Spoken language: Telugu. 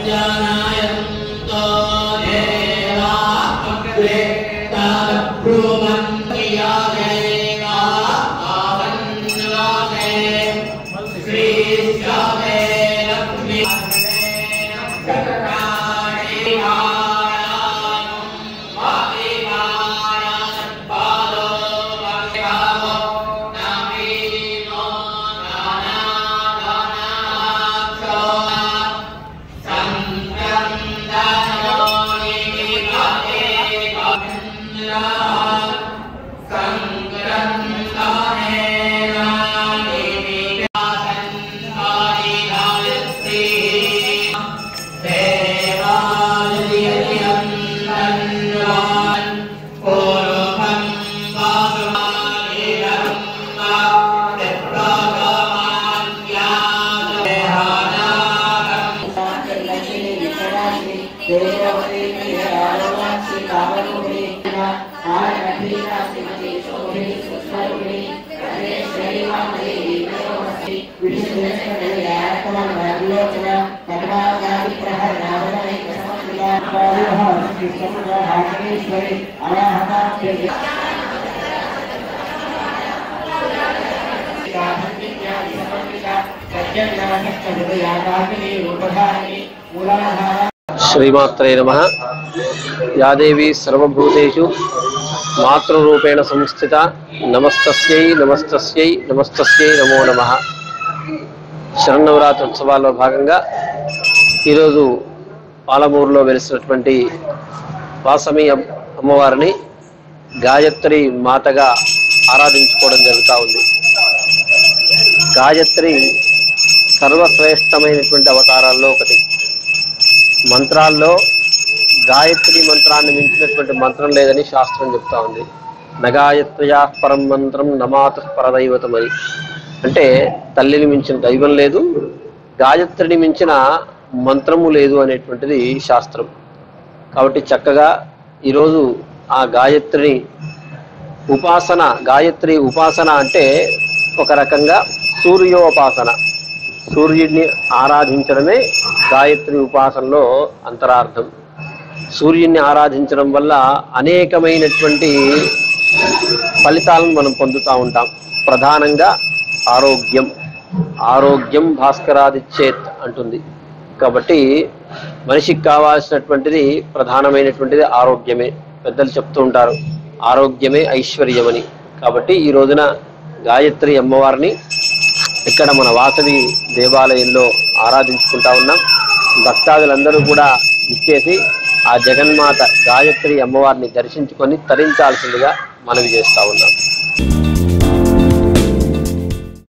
श्रीमात्रे नमः। या देवी सर्वभूतेषु मातृरूपेण संस्थिता नमस्तस्यै नमस्तस्यै नमस्तस्यै नमो नमः। శరన్నవరాత్రి ఉత్సవాల్లో భాగంగా ఈరోజు పాలమూరులో వెలిసినటువంటి వాసమి అమ్మవారిని గాయత్రి మాతగా ఆరాధించుకోవడం జరుగుతూ ఉంది. గాయత్రి సర్వశ్రేష్టమైనటువంటి అవతారాల్లో ఒకటి. మంత్రాల్లో గాయత్రి మంత్రాన్ని మించినటువంటి మంత్రం లేదని శాస్త్రం చెప్తా ఉంది. నగాయత్ర్యా పరం మంత్రం నమాత పరదైవతమని, అంటే తల్లిని మించిన దైవం లేదు, గాయత్రిని మించిన మంత్రము లేదు అనేటువంటిది శాస్త్రం. కాబట్టి చక్కగా ఈరోజు ఆ గాయత్రిని ఉపాసన, గాయత్రి ఉపాసన అంటే ఒక రకంగా సూర్యోపాసన, సూర్యుడిని ఆరాధించడమే గాయత్రి ఉపాసనలో అంతరార్థం. సూర్యుడిని ఆరాధించడం వల్ల అనేకమైనటువంటి ఫలితాలను మనం పొందుతూ ఉంటాం. ప్రధానంగా ఆరోగ్యం, ఆరోగ్యం భాస్కరాదిచ్చేత్ అంటుంది. కాబట్టి మనిషికి కావాల్సినటువంటిది ప్రధానమైనటువంటిది ఆరోగ్యమే. పెద్దలు చెప్తూ ఉంటారు ఆరోగ్యమే ఐశ్వర్యమని. కాబట్టి ఈ రోజున గాయత్రి అమ్మవారిని ఇక్కడ మన వాసవి దేవాలయంలో ఆరాధించుకుంటా ఉన్నాం. భక్తాదులందరూ కూడా ఇచ్చేసి ఆ జగన్మాత గాయత్రి అమ్మవారిని దర్శించుకొని తరించాల్సిందిగా మనవి చేస్తూ ఉన్నాం.